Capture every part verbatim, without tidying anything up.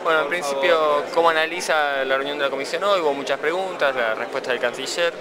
Bueno, en principio, ¿cómo analiza la reunión de la comisión hoy? Hubo muchas preguntas, la respuesta del canciller.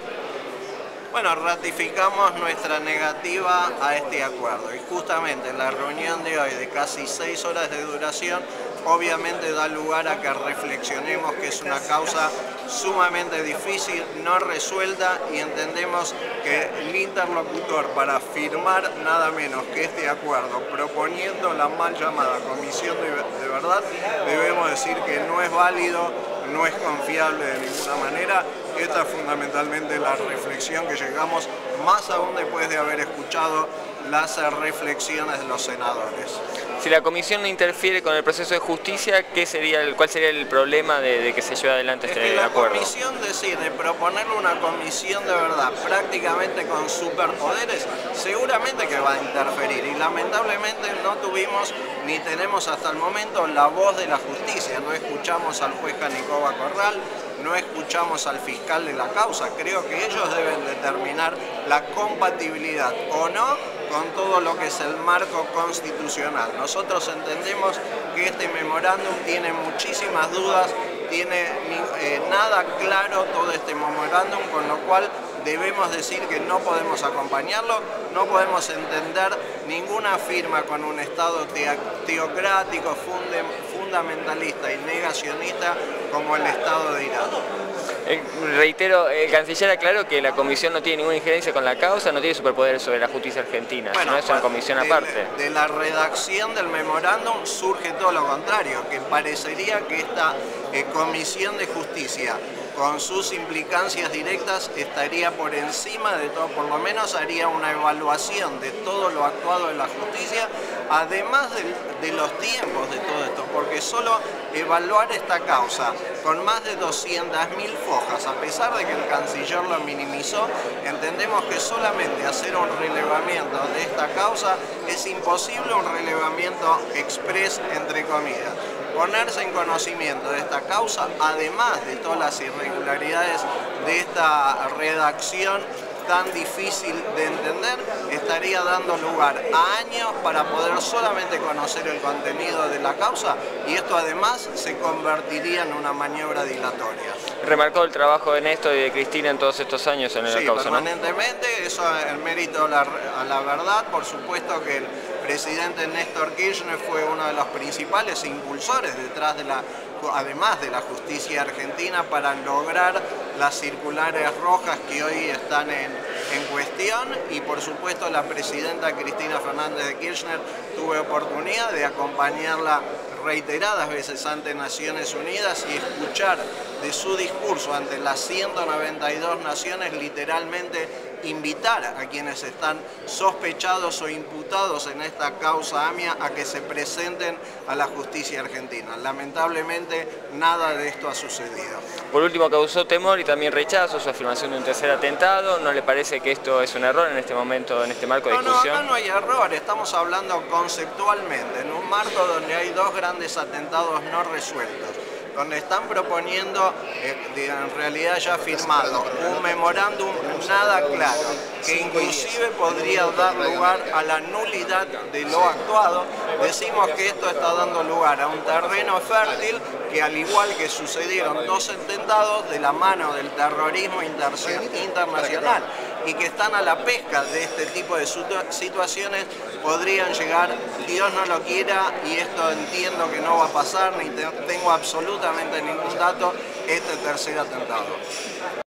Bueno, ratificamos nuestra negativa a este acuerdo y justamente la reunión de hoy de casi seis horas de duración obviamente da lugar a que reflexionemos que es una causa sumamente difícil, no resuelta, y entendemos que el interlocutor para firmar nada menos que este acuerdo proponiendo la mal llamada Comisión de Verdad, debemos decir que no es válido, no es confiable de ninguna manera. Esta es fundamentalmente la reflexión que llegamos, más aún después de haber escuchado las reflexiones de los senadores. Si la comisión no interfiere con el proceso de justicia, ¿qué sería el, ¿cuál sería el problema de, de que se lleve adelante es este que la acuerdo? La comisión decide proponerle una comisión de verdad prácticamente con superpoderes, seguramente que va a interferir, y lamentablemente no tuvimos ni tenemos hasta el momento la voz de la justicia. No escuchamos al juez Canicoba Corral, no escuchamos al fiscal de la causa. Creo que ellos deben determinar la compatibilidad o no con todo lo que es el marco constitucional. Nosotros entendemos que este memorándum tiene muchísimas dudas, tiene eh, nada claro todo este memorándum, con lo cual debemos decir que no podemos acompañarlo, no podemos entender ninguna firma con un Estado teocrático, fundamentalista y negacionista como el Estado de Irán. Eh, reitero, el canciller aclaró que la comisión no tiene ninguna injerencia con la causa, no tiene superpoder sobre la justicia argentina, bueno, sino es una comisión de, aparte. De la redacción del memorándum surge todo lo contrario, que parecería que esta eh, comisión de justicia, con sus implicancias directas, estaría por encima de todo, por lo menos haría una evaluación de todo lo actuado en la justicia, además de, de los tiempos de todo esto, porque solo evaluar esta causa con más de doscientas mil fojas, a pesar de que el canciller lo minimizó, entendemos que solamente hacer un relevamiento de esta causa es imposible, un relevamiento express entre comillas. Ponerse en conocimiento de esta causa, además de todas las irregularidades de esta redacción tan difícil de entender, estaría dando lugar a años para poder solamente conocer el contenido de la causa, y esto además se convertiría en una maniobra dilatoria. Remarcó el trabajo de Néstor y de Cristina en todos estos años en la sí, causa, permanentemente, ¿no? Eso el mérito a la, a la verdad. Por supuesto que el presidente Néstor Kirchner fue uno de los principales impulsores detrás de la, además de la justicia argentina, para lograr las circulares rojas que hoy están en, en cuestión, y por supuesto la presidenta Cristina Fernández de Kirchner, tuve oportunidad de acompañarla reiteradas veces ante Naciones Unidas y escuchar de su discurso ante las ciento noventa y dos naciones literalmente invitar a quienes están sospechados o imputados en esta causa AMIA a que se presenten a la justicia argentina. Lamentablemente nada de esto ha sucedido. Por último, causó temor y también rechazo su afirmación de un tercer atentado. ¿No le parece que esto es un error en este momento, en este marco de no, discusión? No, acá no hay error, estamos hablando conceptualmente, en un marco donde hay dos grandes atentados no resueltos, donde están proponiendo, eh, en realidad ya firmado, un memorándum nada claro, que inclusive podría dar lugar a la nulidad de lo actuado. Decimos que esto está dando lugar a un terreno fértil que, al igual que sucedieron dos atentados de la mano del terrorismo internacional y que están a la pesca de este tipo de situaciones, podrían llegar, Dios no lo quiera, y esto entiendo que no va a pasar, ni tengo absolutamente ningún dato, este tercer atentado.